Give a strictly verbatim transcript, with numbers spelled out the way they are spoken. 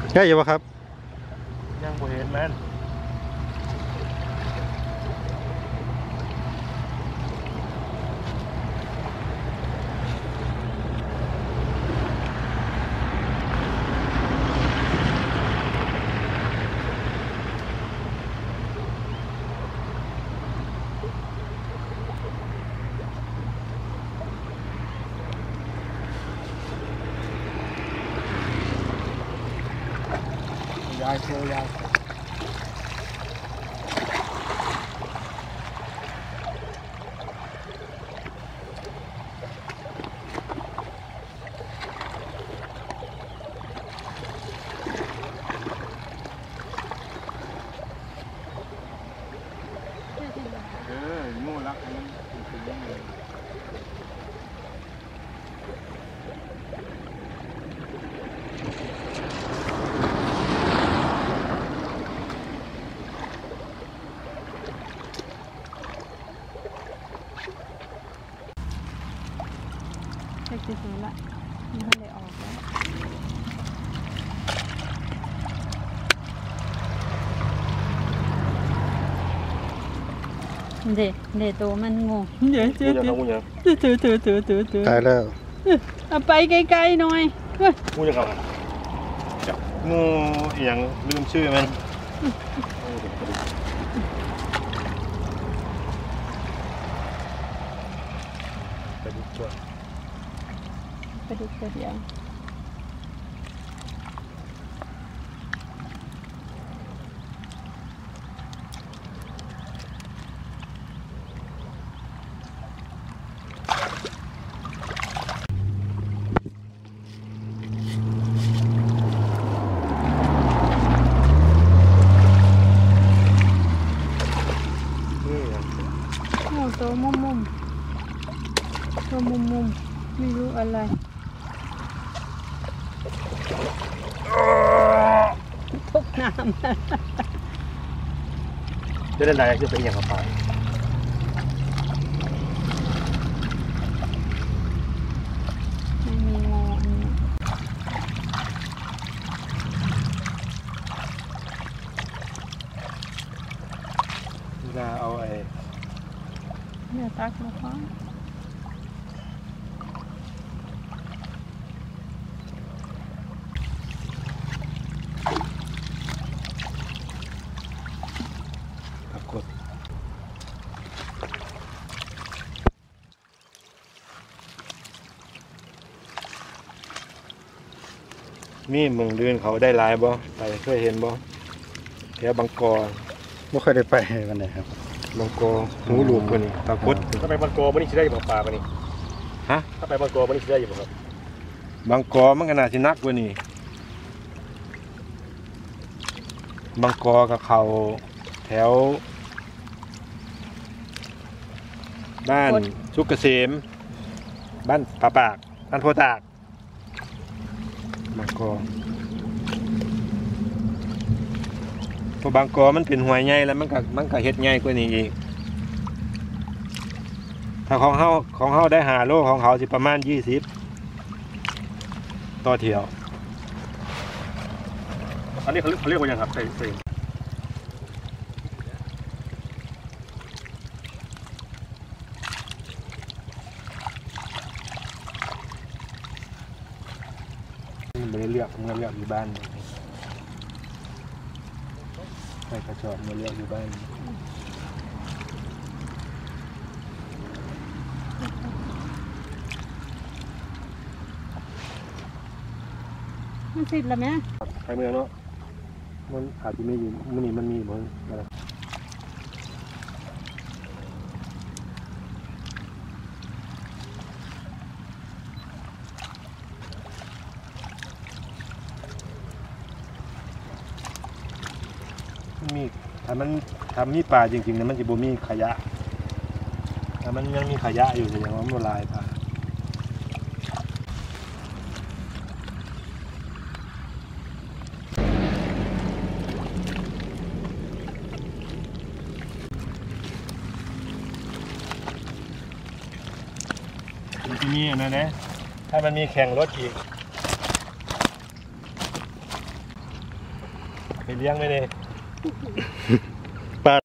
ใช่อยู่ปะครับยังบ่เห็นมันยายเชียวยายเอองูรักมันเป็นยังไงเช็คซื้อละมันไม่ได้ออกแล้วเด็ดเด็ดตัวมันงงเดี๋ยวเจอเจอเจอเจอเจอเจอเจอตายแล้วเอาไปไกลๆหน่อยงูจะเข้างูอย่างลืมชื่อมันไปดูตัวไปดูตัวเดียวตัวมุมมุมตัวมุมมุมไม่รู้อะไรตกน้ำจะได้อะไรจะเป็นอย่างกับปลาไม่มีงออันนี้จะเอาไอ้เนี่ยตักมาฟ้าตะกดมีเมืองเรือนเขาได้ลายบ่ไปเคยเห็นบ่แถวบางกอไม่เคยได้ไปวันไหนครับบางกอหูหลวงกว่านี้ตะกดถ้าไปบางกอวันนี้จะได้อยู่บ่ปลาวันนี้ฮะถ้าไปบางกอวันนี้จะได้อยู่บ่ครับบางกอมันก็น่าสินักกว่านี้บางกอกับเขาแถวบ้านสุกเกษมบ้านป่าปากบ้านโพตากบางกอพอบางกอมันเป็นหวยใหญ่แล้วมันก็มันก็เฮ็ดใหญ่กว่านี้อีกถ้าของเฮาของเฮาได้หาโลของเขาสิประมาณยี่สิบต่อเที่ยวอันนี้เขาเขาเรียกว่าอย่างครับใส่ใส่ไม่ได้เลือกไม่ได้เลือกอยู่บ้านใส่กระสอบไม่เลือกอยู่บ้านมันสิบแล้วไหมไปเมืองเนาะมันอาจจะไม่อยู่มันนี่มันมีเหมือนอะไรมีถ้ามันถ้ามีป่าจริงๆนะมันจะบ่มีขยะถ้ามันยังมีขยะอยู่แสดงว่ามันลายป่าที่นี่นะนะถ้ามันมีแข่งรถอีกไปเลี้ยงไว้เลย